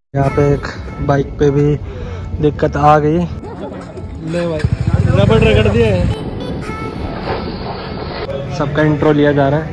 यहाँ पे एक बाइक पे भी दिक्कत आ गई। ले भाई रबड़ रगड़ दिए, सबका इंट्रो लिया जा रहा है।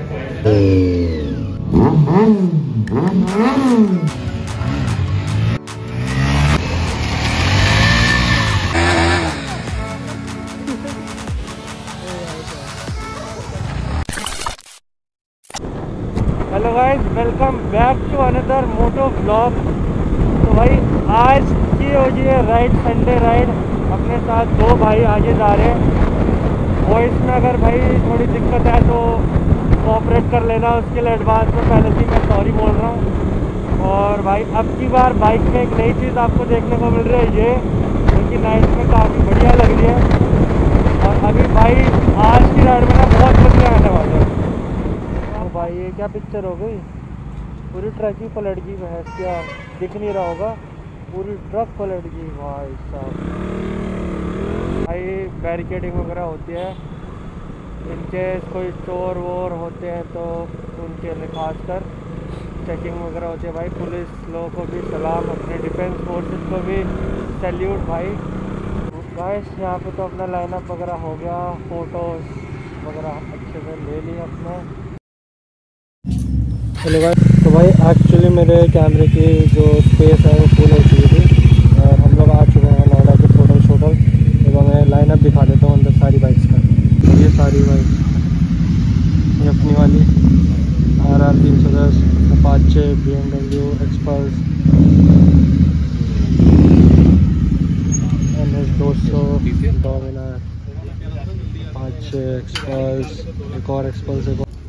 Hello guys, welcome back to another moto vlog. तो भाई आज की हो गई है राइड, संडे राइड। अपने साथ दो भाई आगे जा रहे हैं। वॉइस में अगर भाई थोड़ी दिक्कत है तो कोऑपरेट कर लेना, उसके लिए एडवांस में पहले से मैं सॉरी बोल रहा हूँ। और भाई अब की बार बाइक में एक नई चीज़ आपको देखने को मिल रही है, ये जो कि नाइट में काफ़ी बढ़िया लग रही है। और अभी भाई आज की राइड में ना बहुत मजे आने वाले हैं। भाई ये क्या पिक्चर हो गई, पूरी ट्रक ही पलट गई। भैंस क्या दिख नहीं रहा होगा, पूरी ट्रक पलट गई भाई साहब। भाई बैरिकेडिंग वगैरह होती है, इनके कोई चोर वोर होते हैं तो उनके लिए खासकर चेकिंग वगैरह होती है। भाई पुलिस लोगों को भी सलाम, अपने डिफेंस फोर्सेस को भी सैल्यूट भाई। गाइस यहाँ पे तो अपना लाइनअप वगैरह हो गया, फ़ोटोज़ वगैरह अच्छे से ले लिए अपने। हेलो भाई, तो भाई एक्चुअली मेरे कैमरे की जो स्पेस है वो फुल हो चुकी थी और हम लोग आ चुके हैं नोएडा के टोटल। तो मैं लाइनअप दिखा देता हूँ अंदर सारी बाइक्स का। तो ये सारी बाइक, ये अपनी वाली RR 310, Apache, BMW, Xpulse, NS 200, Dominar, Apache, Xpulse, एक और एक्सपल्स,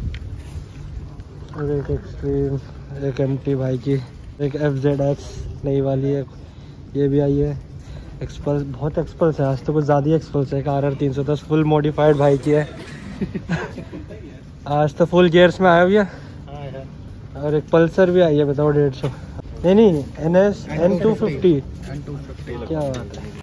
और एक एक्सट्रीम, एक MT भाई की, एक FZX नई वाली है, ये भी आई है। एक्सपल्स, बहुत एक्सपल्स है, आज तो कुछ ज़्यादा ही एक्सपल्स है। एक RR 310 फुल मॉडिफाइड भाई की है। आज तो फुल गियर्स में आया भैया। और एक पल्सर भी आई है, बताओ 150। नहीं NS N250। क्या बात है।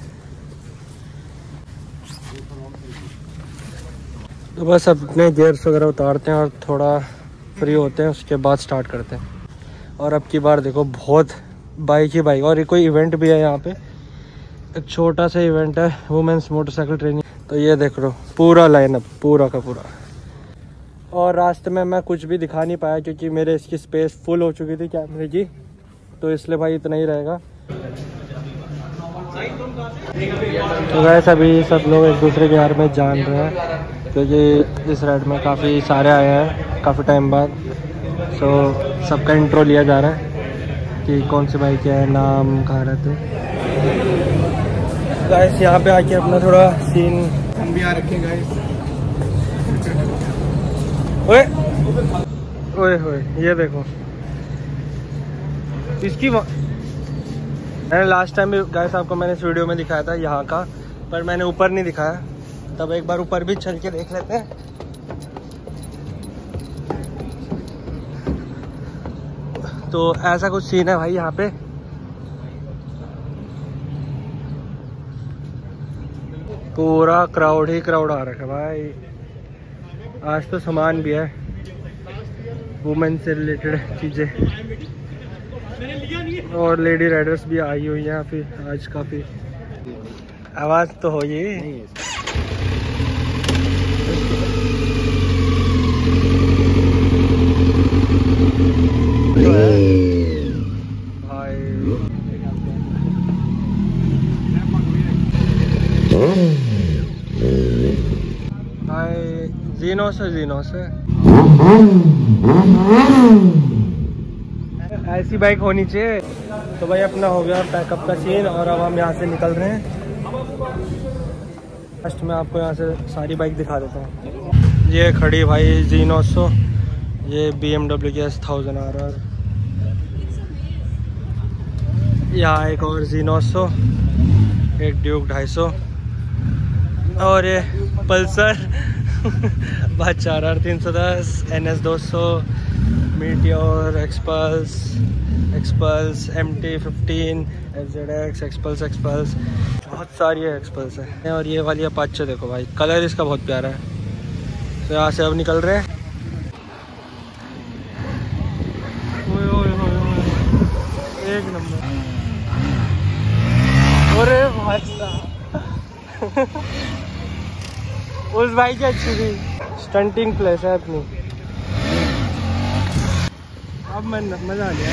तो बस अपने गियर्स वगैरह उतारते हैं और थोड़ा फ्री होते हैं, उसके बाद स्टार्ट करते हैं। और अब की बार देखो बहुत बाइक ही बाइक, और ये कोई इवेंट भी है यहाँ पे, एक छोटा सा इवेंट है, वुमेंस मोटरसाइकिल ट्रेनिंग। तो ये देख लो पूरा लाइनअप, पूरा का पूरा। और रास्ते में मैं कुछ भी दिखा नहीं पाया क्योंकि मेरे इसकी स्पेस फुल हो चुकी थी कैमरे की, तो इसलिए भाई इतना ही रहेगा। तो वैसे अभी सब लोग एक दूसरे के बारे में जान रहे हैं क्योंकि इस राइड में काफ़ी सारे आए हैं काफ़ी टाइम बाद। सो सबका इंट्रो लिया जा रहा है कि कौन सी बाइक है, नाम, कहाँ रहते। गाइस यहाँ पे आके अपना थोड़ा सीन हम भी आ रखे गाइस। ओए ओए ओए, ये देखो इसकी मैंने लास्ट टाइम भी गाइस आपको मैंने इस वीडियो में दिखाया था यहाँ का, पर मैंने ऊपर नहीं दिखाया। तब एक बार ऊपर भी चल के देख लेते हैं। तो ऐसा कुछ सीन है भाई यहाँ पे। पूरा क्राउड ही क्राउड आ रखा है भाई। आज तो सामान भी है, वुमेन से रिलेटेड चीज़ें, और लेडी राइडर्स भी आई हुई हैं फिर आज काफ़ी। आवाज़ तो हो ही। भाई जीनो से ऐसी बाइक होनी चाहिए। तो भाई अपना हो गया पैकअप का सीन और अब हम यहाँ से निकल रहे हैं। फर्स्ट मैं आपको यहाँ से सारी बाइक दिखा देता हूँ। ये खड़ी भाई G900, ये BMW की S1000 RR, यहाँ एक और G900, एक ड्यूक 250, और ये पल्सर बच RR 310, NS 200, Meteor, Xpulse, MT 15, FZX, Xpulse, बहुत सारी है एक्सपल्स है। और ये वाली अपाचे देखो भाई, कलर इसका बहुत प्यारा है। तो यहाँ से अब निकल रहे हैं। एक नंबर। अरे भाई उस भाई की अच्छी थी, स्टंटिंग प्लेस है अपनी। अब मैं मजा आ गया।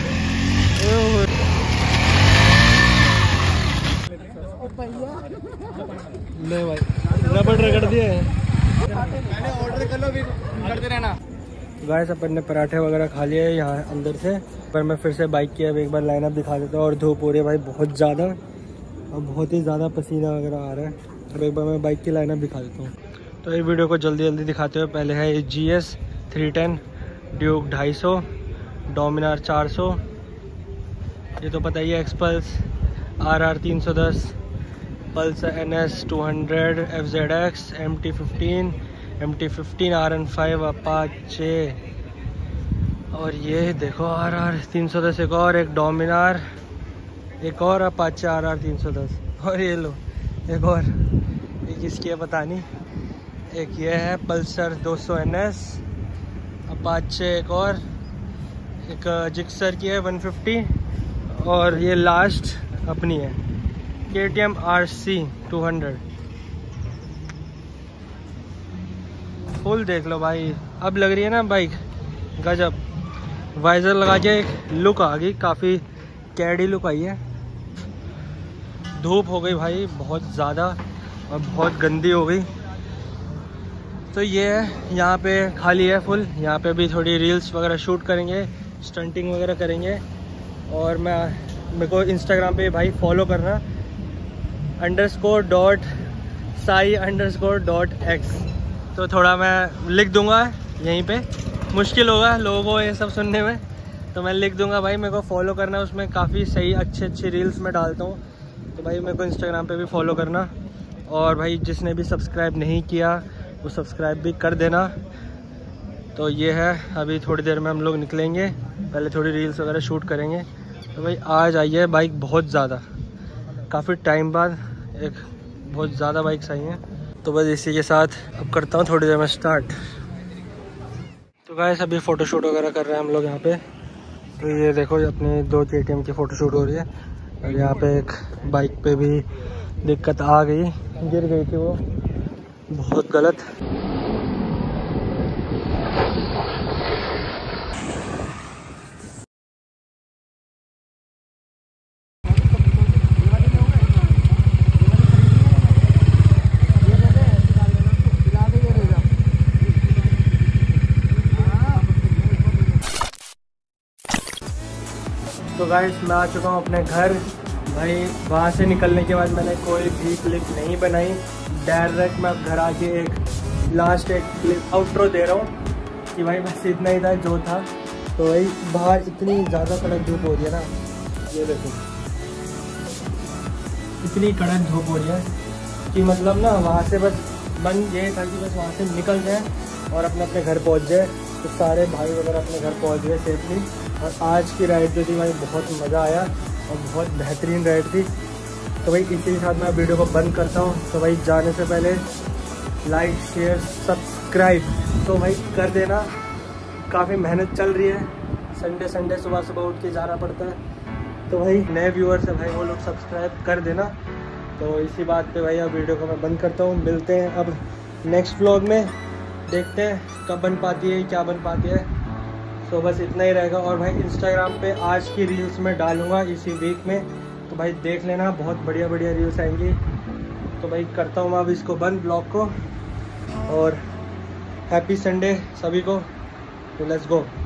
ले भाई रबड़ रगड़ दिए। ऑर्डर कर लो, करते रहना। गाइस अपन ने पराठे वगैरह खा लिए यहाँ अंदर से, पर मैं फिर से बाइक की अब एक बार लाइनअप दिखा देता हूँ। और धूप हो रही है भाई बहुत ज़्यादा, और बहुत ही ज़्यादा पसीना वगैरह आ रहा है। अब एक बार मैं बाइक की लाइनअप दिखा देता हूँ। तो ये वीडियो को जल्दी जल्दी दिखाते हुए, पहले है GS 310, ड्यूक 250, डोमिनार 400, ये तो पता ही है, Xpulse, RR 310, Pulsar NS 200, FZX, MT15, RN5, Apache, और ये देखो RR 310 एक और, एक डोमिनार, एक और अपाचे RR 310, और ये लो एक और, ये किसकी है पता नहीं। एक ये है पल्सर 200 NS, अपाचे एक और, एक जिक्सर की है 150, और ये लास्ट अपनी है KTM RC 200। फुल देख लो भाई, अब लग रही है ना बाइक गजब। वाइजर लगा के एक लुक आ गई, काफ़ी कैडी लुक आई है। धूप हो गई भाई बहुत ज़्यादा और बहुत गंदी हो गई। तो ये है, यहाँ पे खाली है फुल। यहाँ पे भी थोड़ी रील्स वगैरह शूट करेंगे, स्टंटिंग वगैरह करेंगे। और मेरे को इंस्टाग्राम पे भाई फॉलो करना, _sai_.x। तो थोड़ा मैं लिख दूंगा यहीं पे, मुश्किल होगा लोगों को ये सब सुनने में, तो मैं लिख दूंगा भाई मेरे को फॉलो करना। उसमें काफ़ी सही अच्छी रील्स मैं डालता हूँ, तो भाई मेरे को इंस्टाग्राम पे भी फॉलो करना। और भाई जिसने भी सब्सक्राइब नहीं किया वो सब्सक्राइब भी कर देना। तो ये है, अभी थोड़ी देर में हम लोग निकलेंगे, पहले थोड़ी रील्स वगैरह शूट करेंगे। तो भाई आज आई है बाइक बहुत ज़्यादा, काफ़ी टाइम बाद एक बहुत ज़्यादा बाइक्स आई हैं। तो बस इसी के साथ अब करता हूँ थोड़ी देर में स्टार्ट। तो गाइस अभी फ़ोटोशूट वगैरह कर रहे हैं हम लोग यहाँ पे। तो ये देखो अपनी 2 KTM की फ़ोटोशूट हो रही है। और यहाँ पे एक बाइक पे भी दिक्कत आ गई, गिर गई थी वो बहुत गलत। तो गाइस मैं आ चुका हूँ अपने घर। भाई वहाँ से निकलने के बाद मैंने कोई भी क्लिप नहीं बनाई, डायरेक्ट मैं अब घर आके एक लास्ट एक क्लिप आउट्रो दे रहा हूँ कि भाई बस इतना ही था जो था। तो भाई बाहर इतनी ज़्यादा कड़क धूप हो रही है ना, ये देखो इतनी कड़क धूप हो रही है कि मतलब ना वहाँ से बस मन ये था कि बस वहाँ से निकल जाए और अपने अपने घर पहुँच जाए। तो सारे भाई वगैरह अपने घर पहुँच गए सेफली। और आज की राइड जो थी भाई बहुत मज़ा आया और बहुत बेहतरीन राइड थी। तो भाई इसी के साथ मैं वीडियो को बंद करता हूँ। तो भाई जाने से पहले लाइक शेयर सब्सक्राइब तो भाई कर देना। काफ़ी मेहनत चल रही है, संडे सुबह उठ के जाना पड़ता है। तो भाई नए व्यूअर्स है भाई वो लोग सब्सक्राइब कर देना। तो इसी बात पे भाई अब वीडियो को मैं बंद करता हूँ। मिलते हैं अब नेक्स्ट व्लॉग में, देखते हैं कब बन पाती है क्या बन पाती है। तो बस इतना ही रहेगा। और भाई इंस्टाग्राम पे आज की रील्स में डालूंगा इसी वीक में, तो भाई देख लेना, बहुत बढ़िया रील्स आएंगी। तो भाई करता हूँ मैं अब इसको बंद ब्लॉग को। और हैप्पी संडे सभी को। तो लेट्स गो।